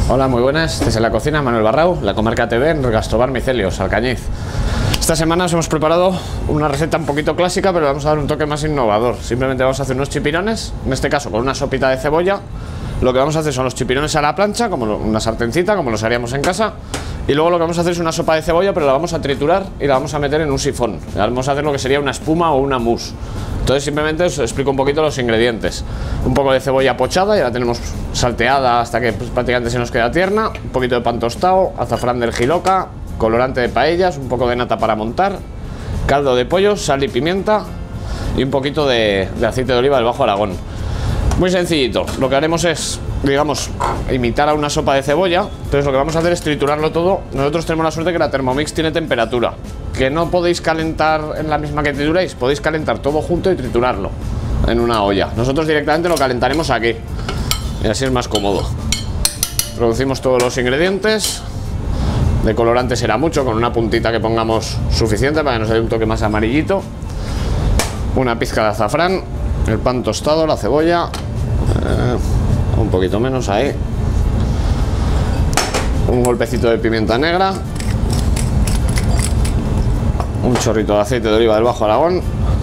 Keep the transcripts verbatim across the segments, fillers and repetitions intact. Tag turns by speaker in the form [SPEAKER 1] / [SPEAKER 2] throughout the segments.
[SPEAKER 1] Hola, muy buenas. Desde la cocina, Manuel Barrau, La Comarca T V, en el Gastrobar Micelios, Alcañiz. Esta semana os hemos preparado una receta un poquito clásica, pero vamos a dar un toque más innovador. Simplemente vamos a hacer unos chipirones, en este caso con una sopita de cebolla. Lo que vamos a hacer son los chipirones a la plancha, como una sartencita, como los haríamos en casa. Y luego lo que vamos a hacer es una sopa de cebolla, pero la vamos a triturar y la vamos a meter en un sifón. Vamos a hacer lo que sería una espuma o una mousse. Entonces simplemente os explico un poquito los ingredientes. Un poco de cebolla pochada, ya la tenemos salteada hasta que pues, prácticamente se nos queda tierna. Un poquito de pan tostado, azafrán del Jiloca, colorante de paellas, un poco de nata para montar, caldo de pollo, sal y pimienta y un poquito de, de aceite de oliva del Bajo Aragón. Muy sencillito. Lo que haremos es, digamos, imitar a una sopa de cebolla. Entonces lo que vamos a hacer es triturarlo todo. Nosotros tenemos la suerte que la Thermomix tiene temperatura, que no podéis calentar en la misma que trituréis, podéis calentar todo junto y triturarlo en una olla. Nosotros directamente lo calentaremos aquí y así es más cómodo. Producimos todos los ingredientes. De colorante será mucho, con una puntita que pongamos suficiente para que nos dé un toque más amarillito. Una pizca de azafrán, el pan tostado, la cebolla, eh, un poquito menos ahí, un golpecito de pimienta negra, un chorrito de aceite de oliva del Bajo Aragón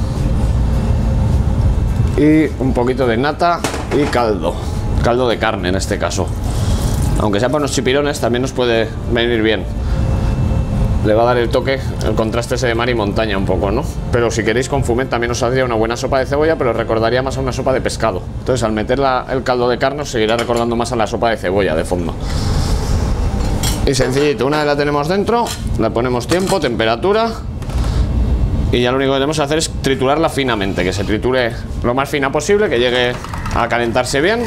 [SPEAKER 1] y un poquito de nata y caldo, caldo de carne en este caso. Aunque sea para unos chipirones también nos puede venir bien. Le va a dar el toque, el contraste ese de mar y montaña un poco, ¿no? Pero si queréis con fumet también os saldría una buena sopa de cebolla, pero recordaría más a una sopa de pescado. Entonces al meter la, el caldo de carne os seguirá recordando más a la sopa de cebolla de fondo. Y sencillito, una vez la tenemos dentro, la ponemos tiempo, temperatura. Y ya lo único que tenemos que hacer es triturarla finamente, que se triture lo más fina posible, que llegue a calentarse bien.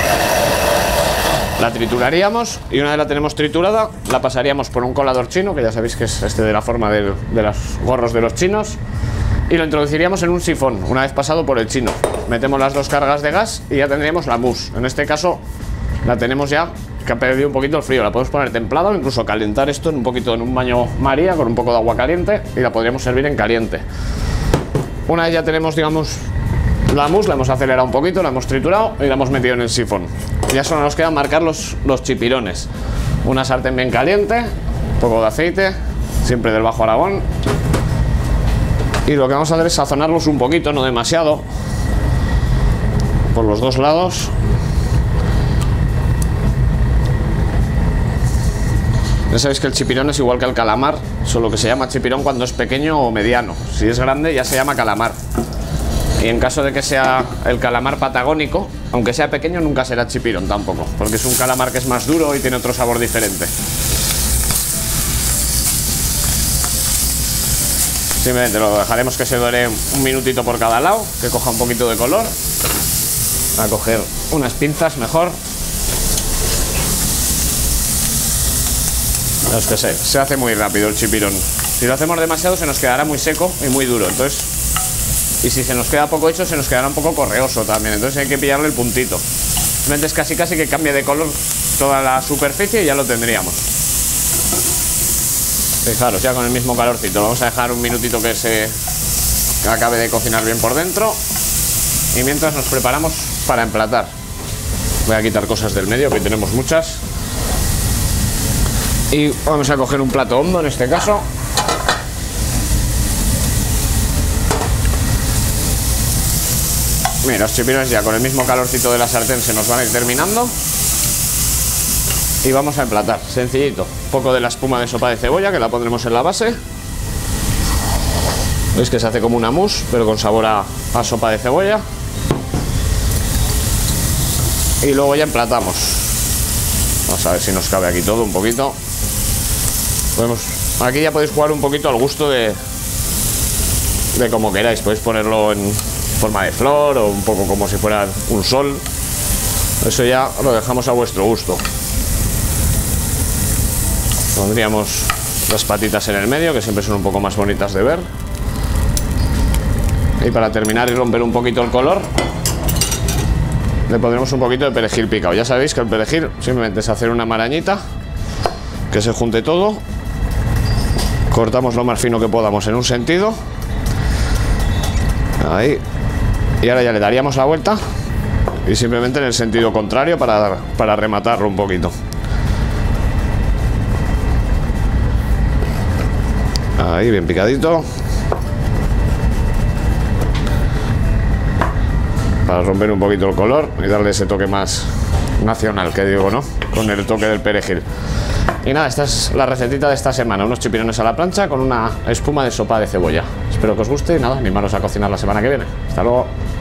[SPEAKER 1] La trituraríamos y una vez la tenemos triturada, la pasaríamos por un colador chino, que ya sabéis que es este de la forma de, de los gorros de los chinos, y lo introduciríamos en un sifón, una vez pasado por el chino. Metemos las dos cargas de gas y ya tendríamos la mousse. En este caso la tenemos ya que ha perdido un poquito el frío, la podemos poner templada o incluso calentar esto en un poquito en un baño María con un poco de agua caliente y la podríamos servir en caliente. Una vez ya tenemos, digamos, la mousse, la hemos acelerado un poquito, la hemos triturado y la hemos metido en el sifón. Ya solo nos queda marcar los, los chipirones. Una sartén bien caliente, un poco de aceite, siempre del Bajo Aragón. Y lo que vamos a hacer es sazonarlos un poquito, no demasiado, por los dos lados. Ya sabéis que el chipirón es igual que el calamar, solo que se llama chipirón cuando es pequeño o mediano. Si es grande ya se llama calamar. Y en caso de que sea el calamar patagónico, aunque sea pequeño, nunca será chipirón tampoco, porque es un calamar que es más duro y tiene otro sabor diferente. Simplemente lo dejaremos que se dore un minutito por cada lado, que coja un poquito de color. A coger unas pinzas mejor. Es que se, se hace muy rápido el chipirón. Si lo hacemos demasiado se nos quedará muy seco y muy duro, entonces... Y si se nos queda poco hecho, se nos quedará un poco correoso también. Entonces hay que pillarle el puntito. Simplemente es casi casi que cambie de color toda la superficie y ya lo tendríamos. Fijaros, ya con el mismo calorcito. Lo vamos a dejar un minutito que se que acabe de cocinar bien por dentro. Y mientras nos preparamos para emplatar. Voy a quitar cosas del medio, que hoy tenemos muchas. Y vamos a coger un plato hondo en este caso. Mira, los chipirones ya con el mismo calorcito de la sartén se nos van a ir terminando. Y vamos a emplatar, sencillito. Un poco de la espuma de sopa de cebolla, que la pondremos en la base. Veis que se hace como una mousse, pero con sabor a, a sopa de cebolla. Y luego ya emplatamos. Vamos a ver si nos cabe aquí todo un poquito. Podemos, aquí ya podéis jugar un poquito al gusto de, de como queráis. Podéis ponerlo en forma de flor o un poco como si fuera un sol. Eso ya lo dejamos a vuestro gusto. Pondríamos las patitas en el medio, que siempre son un poco más bonitas de ver. Y para terminar y romper un poquito el color, le pondremos un poquito de perejil picado. Ya sabéis que el perejil simplemente es hacer una marañita, que se junte todo. Cortamos lo más fino que podamos en un sentido. Ahí. Y ahora ya le daríamos la vuelta y simplemente en el sentido contrario para, para rematarlo un poquito. Ahí, bien picadito. Para romper un poquito el color y darle ese toque más nacional, que digo, ¿no? Con el toque del perejil. Y nada, esta es la recetita de esta semana. Unos chipirones a la plancha con una espuma de sopa de cebolla. Espero que os guste y nada, animaros a cocinar la semana que viene. Hasta luego.